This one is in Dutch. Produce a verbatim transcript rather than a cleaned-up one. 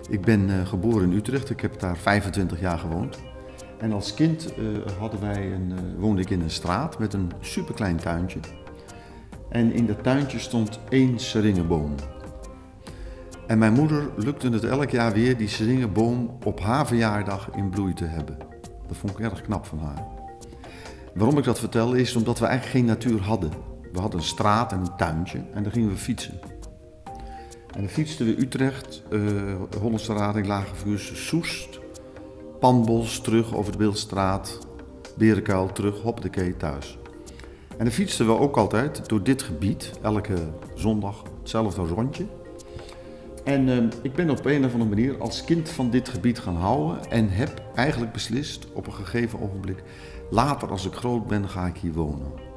Ik ben uh, geboren in Utrecht, ik heb daar vijfentwintig jaar gewoond. En als kind uh, hadden wij een, uh, woonde ik in een straat met een superklein tuintje. En in dat tuintje stond één seringenboom. En mijn moeder lukte het elk jaar weer die seringenboom op haar verjaardag in bloei te hebben. Dat vond ik erg knap van haar. Waarom ik dat vertel is omdat we eigenlijk geen natuur hadden. We hadden een straat en een tuintje en daar gingen we fietsen. En dan fietsten we Utrecht, uh, Hollandse Rading, Lagevuurs, Soest, Panbos, terug over de Beeldstraat, Berenkuil, terug, hoppakee, thuis. En dan fietsten we ook altijd door dit gebied, elke zondag hetzelfde rondje. En uh, ik ben op een of andere manier als kind van dit gebied gaan houden en heb eigenlijk beslist op een gegeven ogenblik, later als ik groot ben ga ik hier wonen.